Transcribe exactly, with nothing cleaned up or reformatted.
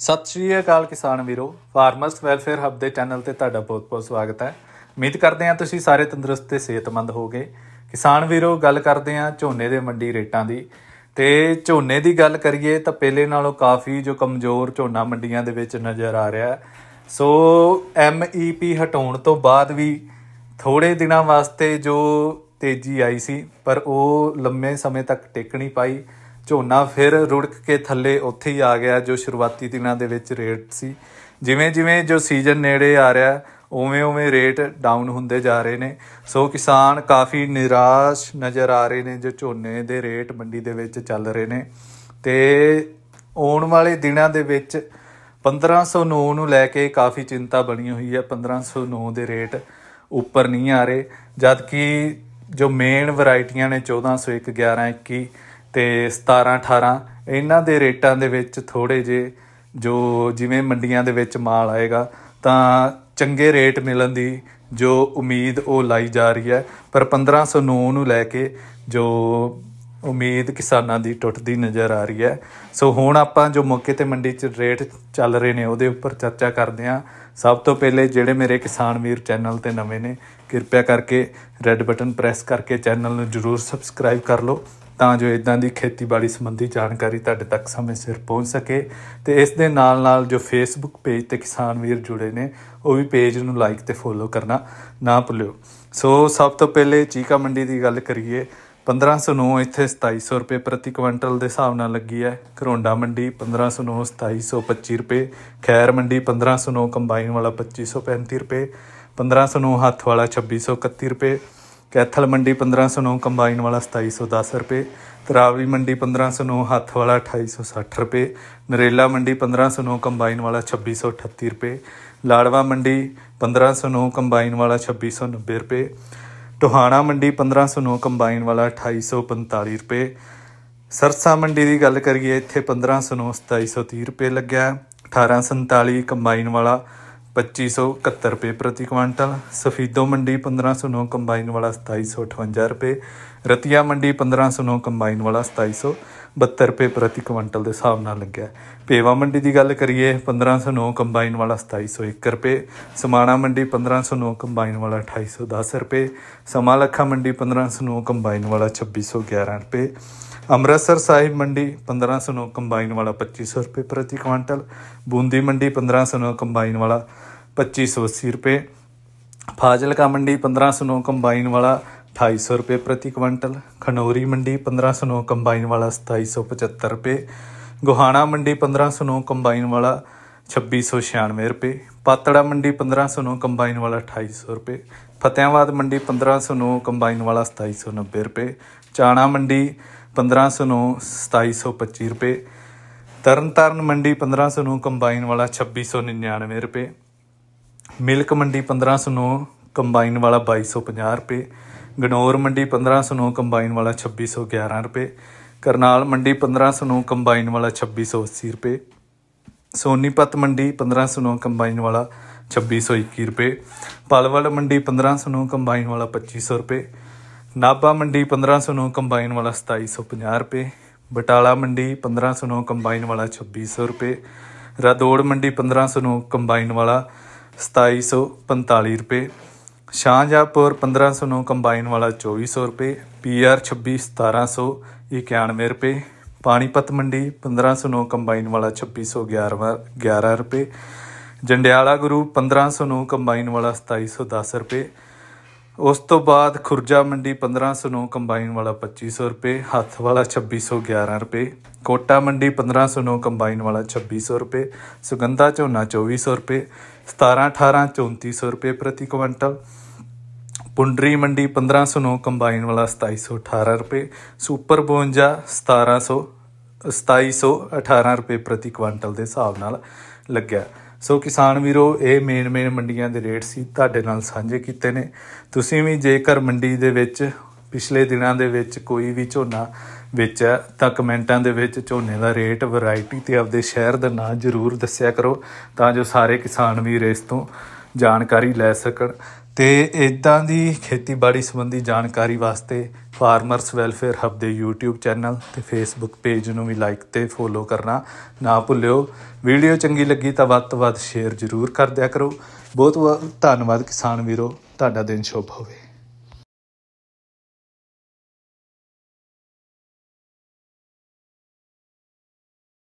ਸਤਿ ਸ਼੍ਰੀ ਅਕਾਲ ਕਿਸਾਨ ਵੀਰੋ, ਫਾਰਮਰਸ ਵੈਲਫੇਅਰ ਹੱਬ ਦੇ ਚੈਨਲ ਤੇ ਤੁਹਾਡਾ ਬਹੁਤ-ਬਹੁਤ ਸਵਾਗਤ ਹੈ। ਉਮੀਦ ਕਰਦੇ ਹਾਂ ਤੁਸੀਂ ਸਾਰੇ ਤੰਦਰੁਸਤ ਤੇ ਸਿਹਤਮੰਦ ਹੋਗੇ। ਕਿਸਾਨ ਵੀਰੋ, ਗੱਲ ਕਰਦੇ ਹਾਂ ਝੋਨੇ ਦੇ ਮੰਡੀ ਰੇਟਾਂ ਦੀ। ਤੇ ਝੋਨੇ ਦੀ ਗੱਲ ਕਰੀਏ ਤਾਂ ਪਹਿਲੇ ਨਾਲੋਂ ਕਾਫੀ ਜੋ ਕਮਜ਼ੋਰ ਝੋਨਾ ਮੰਡੀਆਂ ਦੇ ਵਿੱਚ ਨਜ਼ਰ ਆ ਰਿਹਾ। ਸੋ ਐਮ ਈ ਪੀ ਹਟਾਉਣ ਤੋਂ ਬਾਅਦ ਵੀ ਥੋੜ੍ਹੇ ਦਿਨਾਂ ਵਾਸਤੇ ਜੋ ਤੇਜ਼ੀ ਆਈ ਸੀ, ਪਰ ਉਹ ਲੰਮੇ ਸਮੇਂ ਤੱਕ ਟਿਕ ਨਹੀਂ ਪਾਈ। ਝੋਨਾ ਫਿਰ ਰੁੜਕ ਕੇ ਥੱਲੇ ਉੱਥੇ ਹੀ ਆ ਗਿਆ ਜੋ ਸ਼ੁਰੂਆਤੀ ਦਿਨਾਂ ਦੇ ਵਿੱਚ ਰੇਟ ਸੀ। ਜਿਵੇਂ ਜਿਵੇਂ ਜੋ ਸੀਜ਼ਨ ਨੇੜੇ ਆ ਰਿਹਾ ਉਵੇਂ ਉਵੇਂ ਰੇਟ ਡਾਊਨ ਹੁੰਦੇ ਜਾ ਰਹੇ ਨੇ। ਸੋ ਕਿਸਾਨ ਕਾਫੀ ਨਿਰਾਸ਼ ਨਜ਼ਰ ਆ ਰਹੇ ਨੇ ਜੋ ਝੋਨੇ ਦੇ ਰੇਟ ਮੰਡੀ ਦੇ ਵਿੱਚ ਚੱਲ ਰਹੇ ਨੇ। ਅਤੇ ਆਉਣ ਵਾਲੇ ਦਿਨਾਂ ਦੇ ਵਿੱਚ ਪੰਦਰਾਂ ਸੌ ਨੌ ਨੂੰ ਲੈ ਕੇ ਕਾਫੀ ਚਿੰਤਾ ਬਣੀ ਹੋਈ ਹੈ। ਪੰਦਰਾਂ ਸੌ ਨੌ ਦੇ ਰੇਟ ਉੱਪਰ ਨਹੀਂ ਆ ਰਹੇ, ਜਦ ਕਿ ਜੋ ਮੇਨ ਵਰਾਇਟੀਆਂ ਨੇ ਚੌਦਾਂ ਸੌ ਇੱਕ, ਗਿਆਰਾਂ ਇੱਕੀ ਅਤੇ ਸਤਾਰਾਂ ਅਠਾਰਾਂ, ਇਹਨਾਂ ਦੇ ਰੇਟਾਂ ਦੇ ਵਿੱਚ ਥੋੜ੍ਹੇ ਜਿਹੇ ਜੋ ਜਿਵੇਂ ਮੰਡੀਆਂ ਦੇ ਵਿੱਚ ਮਾਲ ਆਏਗਾ ਤਾਂ ਚੰਗੇ ਰੇਟ ਮਿਲਣ ਦੀ ਜੋ ਉਮੀਦ ਉਹ ਲਾਈ ਜਾ ਰਹੀ ਹੈ। ਪਰ ਪੰਦਰਾਂ ਸੌ ਨੌ ਨੂੰ ਲੈ ਕੇ ਜੋ ਉਮੀਦ ਕਿਸਾਨਾਂ ਦੀ ਟੁੱਟਦੀ ਨਜ਼ਰ ਆ ਰਹੀ ਹੈ। ਸੋ ਹੁਣ ਆਪਾਂ ਜੋ ਮੌਕੇ 'ਤੇ ਮੰਡੀ 'ਚ ਰੇਟ ਚੱਲ ਰਹੇ ਨੇ ਉਹਦੇ ਉੱਪਰ ਚਰਚਾ ਕਰਦੇ ਹਾਂ। ਸਭ ਤੋਂ ਪਹਿਲੇ ਜਿਹੜੇ ਮੇਰੇ ਕਿਸਾਨ ਵੀਰ ਚੈਨਲ 'ਤੇ ਨਵੇਂ ਨੇ, ਕਿਰਪਾ ਕਰਕੇ ਰੈੱਡ ਬਟਨ ਪ੍ਰੈਸ ਕਰਕੇ ਚੈਨਲ ਨੂੰ ਜ਼ਰੂਰ ਸਬਸਕ੍ਰਾਈਬ ਕਰ ਲਓ ਤਾਂ ਜੋ ਇੱਦਾਂ ਦੀ ਖੇਤੀਬਾੜੀ ਸੰਬੰਧੀ ਜਾਣਕਾਰੀ ਤੁਹਾਡੇ ਤੱਕ ਸਮੇਂ ਸਿਰ ਪਹੁੰਚ ਸਕੇ। ਅਤੇ ਇਸ ਦੇ ਨਾਲ ਨਾਲ ਜੋ ਫੇਸਬੁੱਕ ਪੇਜ 'ਤੇ ਕਿਸਾਨ ਵੀਰ ਜੁੜੇ ਨੇ ਉਹ ਵੀ ਪੇਜ ਨੂੰ ਲਾਈਕ ਅਤੇ ਫੋਲੋ ਕਰਨਾ ਨਾ ਭੁੱਲਿਓ। ਸੋ ਸਭ ਤੋਂ ਪਹਿਲੇ ਚੀਕਾ ਮੰਡੀ ਦੀ ਗੱਲ ਕਰੀਏ, ਪੰਦਰਾਂ ਸੌ ਨੌ ਇੱਥੇ ਸਤਾਈ ਸੌ ਰੁਪਏ ਪ੍ਰਤੀ ਕੁਇੰਟਲ ਦੇ ਹਿਸਾਬ ਨਾਲ ਲੱਗੀ ਹੈ। ਘਰੋਂਡਾ ਮੰਡੀ ਪੰਦਰਾਂ ਸੌ ਨੌ ਸਤਾਈ ਸੌ ਪੱਚੀ ਰੁਪਏ, ਖੈਰ ਮੰਡੀ ਪੰਦਰਾਂ ਸੌ ਨੌ ਕੰਬਾਈਨ ਵਾਲਾ ਪੱਚੀ ਸੌ ਪੈਂਤੀ ਰੁਪਏ, ਪੰਦਰਾਂ ਸੌ ਨੌ ਹੱਥ ਵਾਲਾ ਛੱਬੀ ਸੌ ਇਕੱਤੀ ਰੁਪਏ, ਕੈਥਲ ਮੰਡੀ ਪੰਦਰਾਂ ਸੌ ਨੌ ਕੰਬਾਈਨ ਵਾਲਾ ਸਤਾਈ ਸੌ ਦਸ ਰੁਪਏ, ਤਰਾਵਲੀ ਮੰਡੀ ਪੰਦਰਾਂ ਸੌ ਨੌ ਹੱਥ ਵਾਲਾ ਅਠਾਈ ਸੌ ਸੱਠ ਰੁਪਏ, ਨਰੇਲਾ ਮੰਡੀ ਪੰਦਰਾਂ ਸੌ ਨੌ ਕੰਬਾਈਨ ਵਾਲਾ ਛੱਬੀ ਸੌ ਅਠੱਤੀ ਰੁਪਏ, ਲਾੜਵਾ ਮੰਡੀ ਪੰਦਰਾਂ ਸੌ ਨੌ ਕੰਬਾਈਨ ਵਾਲਾ ਛੱਬੀ ਸੌ ਨੱਬੇ ਰੁਪਏ, ਟੋਹਾਣਾ ਮੰਡੀ ਪੰਦਰਾਂ ਸੌ ਨੌ ਕੰਬਾਈਨ ਵਾਲਾ ਅਠਾਈ ਸੌ ਪੰਤਾਲੀ ਰੁਪਏ। ਸਰਸਾ ਮੰਡੀ ਦੀ ਗੱਲ ਕਰੀਏ, ਇੱਥੇ ਪੰਦਰਾਂ ਸੌ ਨੌ ਸਤਾਈ ਸੌ ਤੀਹ ਰੁਪਏ ਲੱਗਿਆ। ਅਠਾਰਾਂ ਸੰਤਾਲੀ ਕੰਬਾਈਨ ਵਾਲਾ ਪੱਚੀ ਸੌ ਇਕਹੱਤਰ ਰੁਪਏ ਪ੍ਰਤੀ ਕੁਆਂਟਲ। ਸਫੀਦੋ ਮੰਡੀ ਪੰਦਰਾਂ ਸੌ ਨੌ ਕੰਬਾਈਨ ਵਾਲਾ ਸਤਾਈ ਸੌ ਅਠਵੰਜਾ ਰੁਪਏ। ਰਤੀਆ ਮੰਡੀ ਪੰਦਰਾਂ ਸੌ ਨੌ ਕੰਬਾਈਨ ਵਾਲਾ ਸਤਾਈ ਸੌ ਬਹੱਤਰ ਰੁਪਏ ਪ੍ਰਤੀ ਕੁਆਂਟਲ ਦੇ ਹਿਸਾਬ ਨਾਲ ਲੱਗਿਆ। ਭੇਵਾ ਮੰਡੀ ਦੀ ਗੱਲ ਕਰੀਏ, ਪੰਦਰਾਂ ਸੌ ਨੌ ਕੰਬਾਈਨ ਵਾਲਾ ਸਤਾਈ ਸੌ ਇੱਕ ਰੁਪਏ। ਸਮਾਣਾ ਮੰਡੀ ਪੰਦਰਾਂ ਸੌ ਨੌ ਕੰਬਾਈਨ ਵਾਲਾ ਅਠਾਈ ਸੌ ਦਸ ਰੁਪਏ। ਸਮਾਂ ਲੱਖਾ ਮੰਡੀ ਪੰਦਰਾਂ ਸੌ ਨੌ ਕੰਬਾਈਨ ਵਾਲਾ ਛੱਬੀ ਸੌ ਗਿਆਰਾਂ ਰੁਪਏ। ਅੰਮ੍ਰਿਤਸਰ ਸਾਹਿਬ ਮੰਡੀ ਪੰਦਰਾਂ ਸੌ ਨੌ ਕੰਬਾਈਨ ਵਾਲਾ ਪੱਚੀ ਸੌ ਰੁਪਏ ਪ੍ਰਤੀ ਕੁਆਂਟਲ। ਬੂੰਦੀ ਮੰਡੀ ਪੰਦਰਾਂ ਸੌ ਨੌ ਕੰਬਾਈਨ ਵਾਲਾ ਪੱਚੀ ਸੌ ਅੱਸੀ ਰੁਪਏ। ਫਾਜ਼ਿਲਕਾ ਮੰਡੀ ਪੰਦਰਾਂ ਸੌ ਨੌ ਕੰਬਾਈਨ ਵਾਲਾ ਅਠਾਈ ਸੌ ਰੁਪਏ ਪ੍ਰਤੀ ਕੁਆਂਟਲ। ਖਨੌਰੀ ਮੰਡੀ ਪੰਦਰਾਂ ਸੌ ਨੌ ਕੰਬਾਈਨ ਵਾਲਾ ਸਤਾਈ ਸੌ ਪਚੱਤਰ ਰੁਪਏ। ਗੋਹਾਣਾ ਮੰਡੀ ਪੰਦਰਾਂ ਸੌ ਨੌ ਕੰਬਾਈਨ ਵਾਲਾ ਛੱਬੀ ਸੌ ਛਿਆਨਵੇਂ ਰੁਪਏ। ਪਾਤੜਾ ਮੰਡੀ ਪੰਦਰਾਂ ਸੌ ਨੌ ਕੰਬਾਈਨ ਵਾਲਾ ਅਠਾਈ ਸੌ ਰੁਪਏ। ਫਤਿਆਬਾਦ ਮੰਡੀ ਪੰਦਰਾਂ ਸੌ ਨੌ ਕੰਬਾਈਨ ਵਾਲਾ ਸਤਾਈ ਸੌ ਨੱਬੇ ਰੁਪਏ। ਚਾਣਾ ਮੰਡੀ ਪੰਦਰਾਂ ਸੌ ਨੌ ਸਤਾਈ ਸੌ ਪੱਚੀ ਰੁਪਏ। ਤਰਨ ਤਾਰਨ ਮੰਡੀ ਪੰਦਰਾਂ ਸੌ ਨੌ ਕੰਬਾਈਨ ਵਾਲਾ ਛੱਬੀ ਸੌ ਨਿਨਆਨਵੇਂ ਰੁਪਏ। ਮਿਲਕ ਮੰਡੀ ਪੰਦਰਾਂ ਸੌ ਨੌ ਕੰਬਾਈਨ ਵਾਲਾ ਬਾਈ ਸੌ ਪੰਜਾਹ ਰੁਪਏ। ਗਨੌਰ ਮੰਡੀ ਪੰਦਰਾਂ ਸੌ ਨੌ ਕੰਬਾਈਨ ਵਾਲਾ ਛੱਬੀ ਸੌ ਗਿਆਰਾਂ ਰੁਪਏ। ਕਰਨਾਲ ਮੰਡੀ ਪੰਦਰਾਂ ਸੌ ਨੌ ਕੰਬਾਈਨ ਵਾਲਾ ਛੱਬੀ ਸੌ ਅੱਸੀ ਰੁਪਏ। ਸੋਨੀਪਤ ਮੰਡੀ ਪੰਦਰਾਂ ਸੌ ਨੌ ਕੰਬਾਈਨ ਵਾਲਾ ਛੱਬੀ ਸੌ ਇੱਕੀ ਰੁਪਏ। ਪਲਵਲ ਮੰਡੀ ਪੰਦਰਾਂ ਸੌ ਨੌ ਕੰਬਾਈਨ ਵਾਲਾ ਪੱਚੀ ਸੌ ਰੁਪਏ। ਨਾਭਾ ਮੰਡੀ ਪੰਦਰਾਂ ਸੌ ਨੌ ਕੰਬਾਈਨ ਵਾਲਾ ਸਤਾਈ ਸੌ ਪੰਜਾਹ ਰੁਪਏ। ਬਟਾਲਾ ਮੰਡੀ ਪੰਦਰਾਂ ਸੌ ਨੌ ਕੰਬਾਈਨ ਵਾਲਾ ਛੱਬੀ ਸੌ ਰੁਪਏ। ਰਾਦੌੜ ਮੰਡੀ ਪੰਦਰਾਂ ਸੌ ਨੌ ਕੰਬਾਈਨ ਵਾਲਾ ਸਤਾਈ ਸੌ ਪੰਤਾਲੀ ਰੁਪਏ। ਸ਼ਾਹਜਹਾਂਪੁਰ ਪੰਦਰਾਂ ਸੌ ਨੌ ਕੰਬਾਈਨ ਵਾਲਾ ਚੌਵੀ ਸੌ ਰੁਪਏ। ਪੀ ਆਰ ਛੱਬੀ ਸਤਾਰਾਂ ਸੌ ਇਕਾਨਵੇਂ ਰੁਪਏ। ਪਾਣੀਪਤ ਮੰਡੀ ਪੰਦਰਾਂ ਸੌ ਨੌ ਕੰਬਾਈਨ ਵਾਲਾ ਛੱਬੀ ਸੌ ਗਿਆਰ੍ਹਾਂ ਗਿਆਰਾਂ ਰੁਪਏ। ਜੰਡਿਆਲਾ ਗੁਰੂ ਪੰਦਰਾਂ ਸੌ ਨੌ ਕੰਬਾਈਨ ਵਾਲਾ ਸਤਾਈ ਸੌ ਦਸ ਰੁਪਏ। ਉਸ ਤੋਂ ਬਾਅਦ ਖੁਰਜਾ ਮੰਡੀ ਪੰਦਰਾਂ ਸੌ ਨੌ ਕੰਬਾਈਨ ਵਾਲਾ ਪੱਚੀ ਸੌ ਰੁਪਏ, ਹੱਥ ਵਾਲਾ ਛੱਬੀ ਸੌ ਗਿਆਰਾਂ ਰੁਪਏ। ਕੋਟਾ ਮੰਡੀ ਪੰਦਰਾਂ ਸੌ ਨੌ ਕੰਬਾਈਨ ਵਾਲਾ ਛੱਬੀ ਸੌ ਰੁਪਏ। ਸੁਗੰਧਾ ਝੋਨਾ ਚੌਵੀ ਸੌ ਰੁਪਏ। ਸਤਾਰਾਂ ਅਠਾਰਾਂ ਚੌਂਤੀ ਸੌ ਰੁਪਏ ਪ੍ਰਤੀ ਕੁਇੰਟਲ। ਪੁੰਡਰੀ ਮੰਡੀ ਪੰਦਰਾਂ ਸੌ ਨੌ ਕੰਬਾਈਨ ਵਾਲਾ ਸਤਾਈ ਸੌ ਅਠਾਰਾਂ ਰੁਪਏ। ਸੁਪਰ ਬਵੰਜਾ ਸਤਾਰਾਂ ਸੌ ਸਤਾਈ ਸੌ ਅਠਾਰਾਂ ਰੁਪਏ ਪ੍ਰਤੀ ਕੁਆਂਟਲ ਦੇ ਹਿਸਾਬ ਨਾਲ ਲੱਗਿਆ। ਸੋ ਕਿਸਾਨ ਵੀਰੋ, ਇਹ ਮੇਨ ਮੇਨ ਮੰਡੀਆਂ ਦੇ ਰੇਟ ਸੀ ਤੁਹਾਡੇ ਨਾਲ ਸਾਂਝੇ ਕੀਤੇ ਨੇ। ਤੁਸੀਂ ਵੀ ਜੇਕਰ ਮੰਡੀ ਦੇ ਵਿੱਚ ਪਿਛਲੇ ਦਿਨਾਂ ਦੇ ਵਿੱਚ ਕੋਈ ਵੀ ਝੋਨਾ ਵੇਚਿਆ ਤਾਂ ਕਮੈਂਟਾਂ ਦੇ ਵਿੱਚ ਝੋਨੇ ਦਾ ਰੇਟ, ਵੈਰਾਇਟੀ ਅਤੇ ਆਪਦੇ ਸ਼ਹਿਰ ਦਾ ਨਾਂ ਜ਼ਰੂਰ ਦੱਸਿਆ ਕਰੋ ਤਾਂ ਜੋ ਸਾਰੇ ਕਿਸਾਨ ਵੀਰ ਇਸ ਤੋਂ ਜਾਣਕਾਰੀ ਲੈ ਸਕਣ ਤੇ ਇਦਾਂ ਦੀ ਖੇਤੀਬਾੜੀ ਸੰਬੰਧੀ ਜਾਣਕਾਰੀ ਵਾਸਤੇ ਫਾਰਮਰਸ ਵੈਲਫੇਅਰ ਹੱਬ ਦੇ ਯੂਟਿਊਬ ਚੈਨਲ ਤੇ ਫੇਸਬੁੱਕ ਪੇਜ ਨੂੰ ਵੀ ਲਾਈਕ ਤੇ ਫੋਲੋ ਕਰਨਾ ਨਾ ਭੁੱਲਿਓ। ਵੀਡੀਓ ਚੰਗੀ ਲੱਗੀ ਤਾਂ ਵੱਧ ਤੋਂ ਵੱਧ ਸ਼ੇਅਰ ਜ਼ਰੂਰ ਕਰ ਦਿਆ ਕਰੋ। ਬਹੁਤ ਬਹੁਤ ਧੰਨਵਾਦ ਕਿਸਾਨ ਵੀਰੋ, ਤੁਹਾਡਾ ਦਿਨ ਸ਼ੁਭ ਹੋਵੇ।